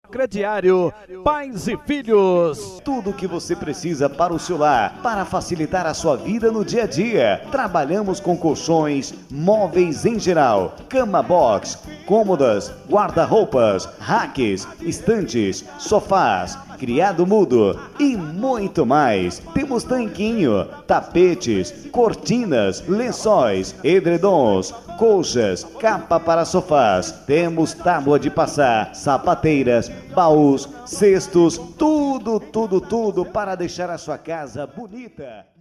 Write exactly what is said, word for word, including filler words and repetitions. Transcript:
Crediário, pais e filhos. Tudo o que você precisa para o seu lar, para facilitar a sua vida no dia a dia. Trabalhamos com colchões, móveis em geral, cama box, cômodas, guarda-roupas, racks, estantes, sofás, criado mudo e muito mais. Temos tanquinho, tapetes, cortinas, lençóis, edredons, colchas, capa para sofás. Temos tábua de passar, sapateiras, baús, cestos, tudo, tudo, tudo para deixar a sua casa bonita.